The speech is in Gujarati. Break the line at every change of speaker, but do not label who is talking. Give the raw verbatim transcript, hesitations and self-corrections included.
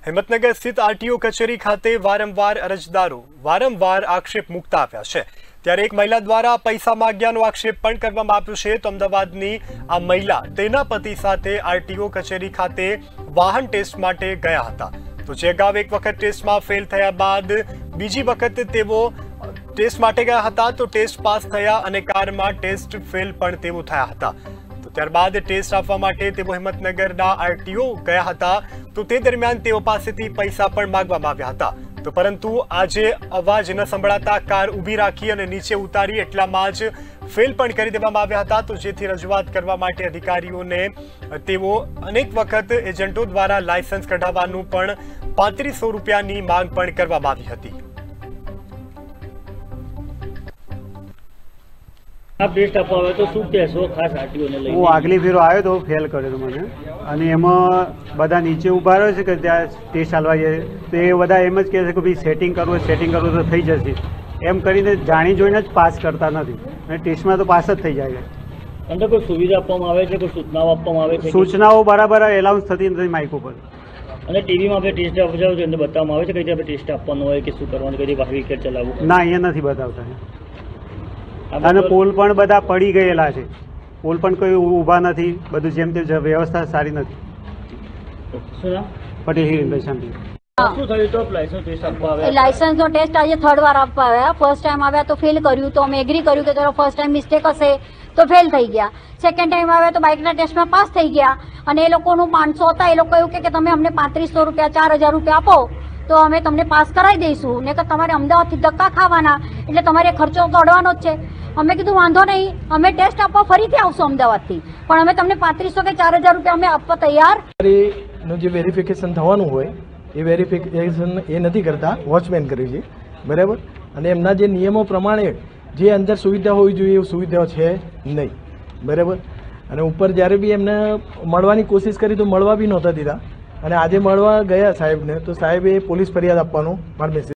હિંમતનગર સ્થિત આરટીઓ કચેરી ખાતે વારંવાર અરજદારો વારંવાર આક્ષેપ મૂકતા આવ્યા છે। ત્યારે એક મહિલા દ્વારા પૈસા માંગ્યાનો આક્ષેપ પણ કરવામાં આવ્યો છે। તો અમદાવાદની આ મહિલા તેના પતિ સાથે આરટીઓ કચેરી ખાતે વાહન ટેસ્ટ માટે ગયા હતા। તો જે અગાઉ એક વખત ટેસ્ટમાં ફેલ થયા બાદ બીજી વખત તેઓ ટેસ્ટ માટે ગયા હતા। તો ટેસ્ટ પાસ થયા અને કારમાં ટેસ્ટ ફેલ પણ તેઓ થયા હતા। તો ત્યારબાદ ટેસ્ટ આપવા માટે તેઓ હિંમતનગરના આરટીઓ ગયા હતા। તો તે દરમિયાન તેઓ પાસેથી પૈસા પણ માંગવામાં આવ્યા હતા। તો પરંતુ આજે અવાજ ન સંભળાતા કાર ઊભી રાખી અને નીચે ઉતારી એટલામાં જ ફેલ પણ કરી દેવામાં આવ્યા હતા। તો જેથી રજૂઆત કરવા માટે અધિકારીઓને તેઓ અનેક વખત એજન્ટો દ્વારા લાયસન્સ કઢાવવાનું પણ પાંત્રીસો રૂપિયાની માંગ પણ કરવામાં આવી હતી।
आप टेस्ट अपावे तो शू कहो खास आरटीओ ने लई
वो आगली फेरो आयो तो फेल कर्यो मने अने एमां बधा नीचे उभा रह्यो छे के त्यां टेस्ट आलवा जाय तो ए बधा एम ज कहे छे के भाई सेटिंग करवो सेटिंग करवो तो थई जशे एम करीने जाणी जोईने ज पास करता नथी अने टेस्टमां तो पास ज थई जाय छे।
अंदर कोई सुविधा आपवामां आवे छे कोई सूचनाओ आपवामां आवे छे
सूचनाओ बराबर एलाउंस थती नथी माइक उपर
અને ટીવીમાં આપણે ટેસ્ટ આપવા જાવ તો અંદર બતાવવામાં આવે છે કે આપણે ટેસ્ટ આપવાનો હોય કે શું કરવાનું કઈ રીતે વિકેટ ચલાવવું
ના અહીંયા નથી બતાવતા અને પોલ પણ બધા પડી ગયેલા છે પોલ પણ કોઈ ઊભા નથી બધું જેમ તેમ વ્યવસ્થા સારી નથી। પટેલ હિરેનભાઈ શાંતિ
શું થયું તો લાયસન્સ ટેસ્ટ આપવા આવ્યા
લાયસન્સ નો ટેસ્ટ આજે થર્ડ વાર આપવા આવ્યા ફર્સ્ટ ટાઈમ આવ્યા તો ફેલ કર્યું તો અમે એગ્રી કર્યું કે ચલો ફર્સ્ટ ટાઈમ મિસ્ટેક હશે તો ફેલ થઈ ગયા સેકન્ડ ટાઈમ આવ્યા તો બાઇકના ટેસ્ટમાં પાસ થઈ ગયા અને એ લોકોનું પાંચસો હતા એ લોકો એવું કે તમે અમને પાંત્રીસો રૂપિયા ચાર હજાર રૂપિયા આપો તો અમે તમને પાસ કરાવી દઈશું ને કે તમારે અમદાવાદથી ધક્કા ખાવાના એટલે તમારે ખર્ચો કાઢવાનો જ છે। અમે કીધું વાંધો નહીં અમે ટેસ્ટ આપવા ફરીથી આવશું અમદાવાદથી પણ અમે તમને પાંત્રીસો કે ચાર હજાર રૂપિયા અમે આપવા તૈયાર।
નું જે વેરિફિકેશન થવાનું હોય એ વેરિફિકેશન એ નથી કરતા વોચમેન કરે છે બરાબર અને એમના જે નિયમો પ્રમાણે જે અંદર સુવિધા હોવી જોઈએ એ સુવિધાઓ છે નહીં બરાબર અને ઉપર જ્યારે બી એમને મળવાની કોશિશ કરી તો મળવા બી નહોતા દીધા અને આજે મળવા ગયા સાહેબને તો સાહેબે પોલીસ ફરિયાદ આપવાનો મારો મેસેજ